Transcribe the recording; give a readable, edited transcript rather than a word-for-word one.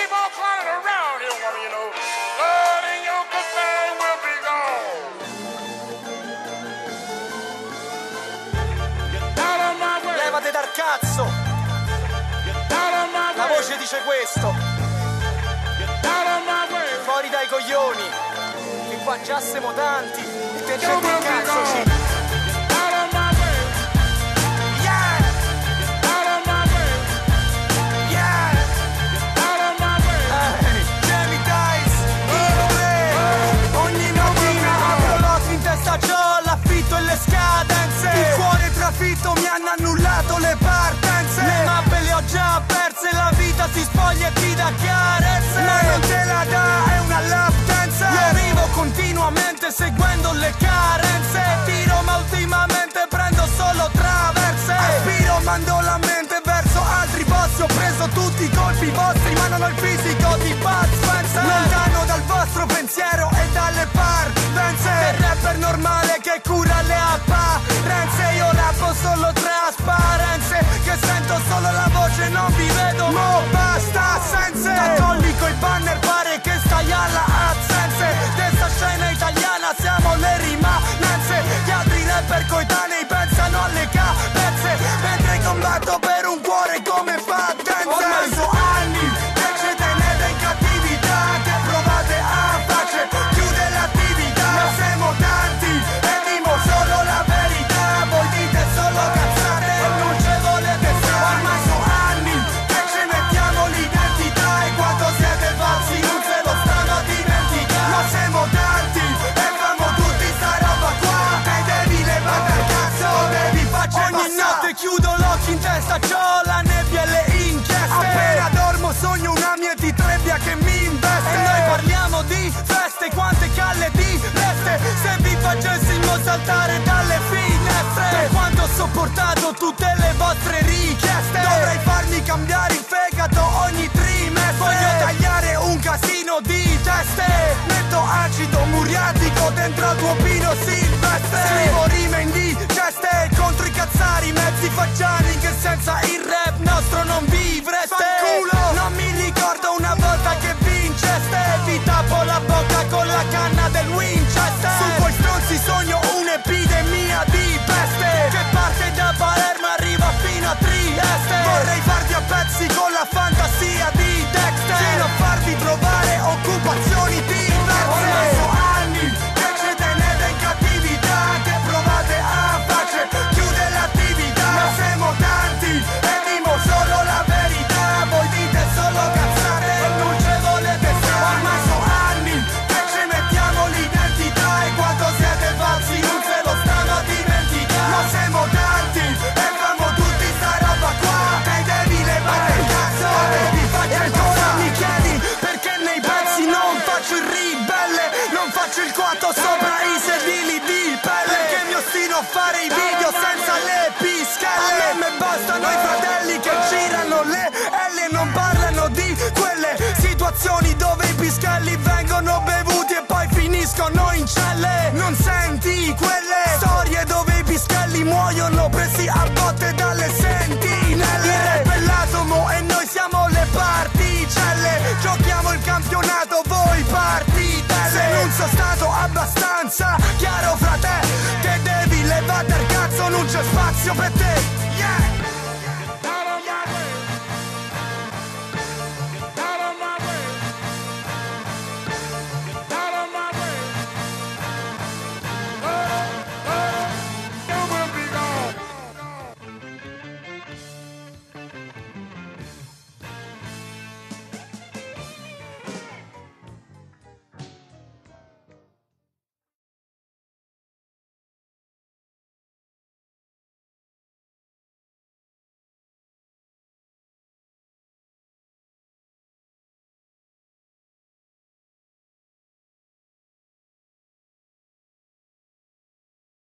keep on clowning around here, woman, you know. Lord and your good thing will be gone. Get out of my way. Levate dal cazzo. Get out of my way. La voce dice questo. Get out of my way. Fuori dai coglioni. Che qua già siamo tanti. E te You gente will in be cazzo gone. ci. Get out of my way. Yeah! Get out of my way. Yeah! Get out of my way. Gemitaiz, ogni mattina apro l'occhio in testa c'ho l'affitto e le scadenze. Il cuore trafitto mi hanno annullato le partenze. Le mappe le ho già perse, la vita si spoglia e ti dà chiarezze. Ma non te la dà, è una lap dance. Io vivo continuamente seguendo le carenze. Tiro ma ultimamente prendo solo traverse. Aspiro, mando la mente verso altri bossi. Ho preso tutti i colpi vostri ma non ho il fisico di Bud Spencer. Lontano dal vostro pensiero e dalle parvenze. Il rapper normale che cura le apparenze. Io rappo solo trasparenze. Che sento solo la voce, non vi vedo. Mo basta sense. Colli coi banner pare che stai alla assenze. Questa scena italiana siamo le rimanenze. Gli altri rapper coetanei pensano alle capezze. Mentre combatto per un cuore come fa dance. Ormai so anni che ci tenete in cattività. Che provate a pace, chiude l'attività. Ma siamo tanti e dimo solo la verità. Voi dite solo cazzate e non ce volete stare. Ormai so anni che ci mettiamo l'identità. E quando siete falsi non se lo stanno a dimenticare. Ma siamo tanti e famo tutti sta roba qua. E devi levare il cazzo, devi facere ogni notte chiudo l'occhio in testa, c'ho la nebbia e le inchieste. Appena dormo sogno una mieti trebbia che mi investe. E noi parliamo di feste, quante calle di reste. Se vi facessimo saltare dalle finestre. Per quanto ho sopportato tutte le vostre richieste. Dovrei farmi cambiare il fegato ogni trimestre. Voglio tagliare un casino di teste. Metto acido muriatico dentro al tuo pino silvestre. Scrivo rime indigeste contro i cazzari mezzi facciani che senza il rap nostro non vivreste. Non mi ricordo una volta che vinceste. Vi tappo la bocca con la canna del Winchester. Su voi stronzi sogno un'epidemia di peste che parte da Palermo e arriva fino a Trieste. Vorrei farvi a pezzi con la fantasia di Dexter fino a farvi trovare occupazioni diverse. Ormai so anni che ci tenete in cattività. Che provate a pace, chiude l'attività. Ma siamo tanti e dimo solo la verità. Voi dite solo cazzate e non ce volete stare. Ormai so anni che ci mettiamo l'identità. E quando siete falsi non se lo stanno a dimenticare. Ma siamo tanti e famo tutti sta roba qua. E devi levare il cazzo, devi fare ancora. Mi chiedi perché nei pezzi non faccio il ribelle. Non faccio il quattro sopra i sedili di pelle. Perché mi ostino a fare i video senza le pischelle. A me bastano i fratelli che girano le L. Non parlano di quelle situazioni dove i pischelli vengono bevuti e poi finiscono in celle. Non senti quelle storie dove i pischelli muoiono presi a botte da